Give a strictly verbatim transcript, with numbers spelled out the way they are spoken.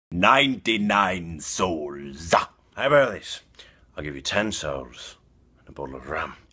ninety-nine souls. How about this? I'll give you ten souls and a bottle of rum.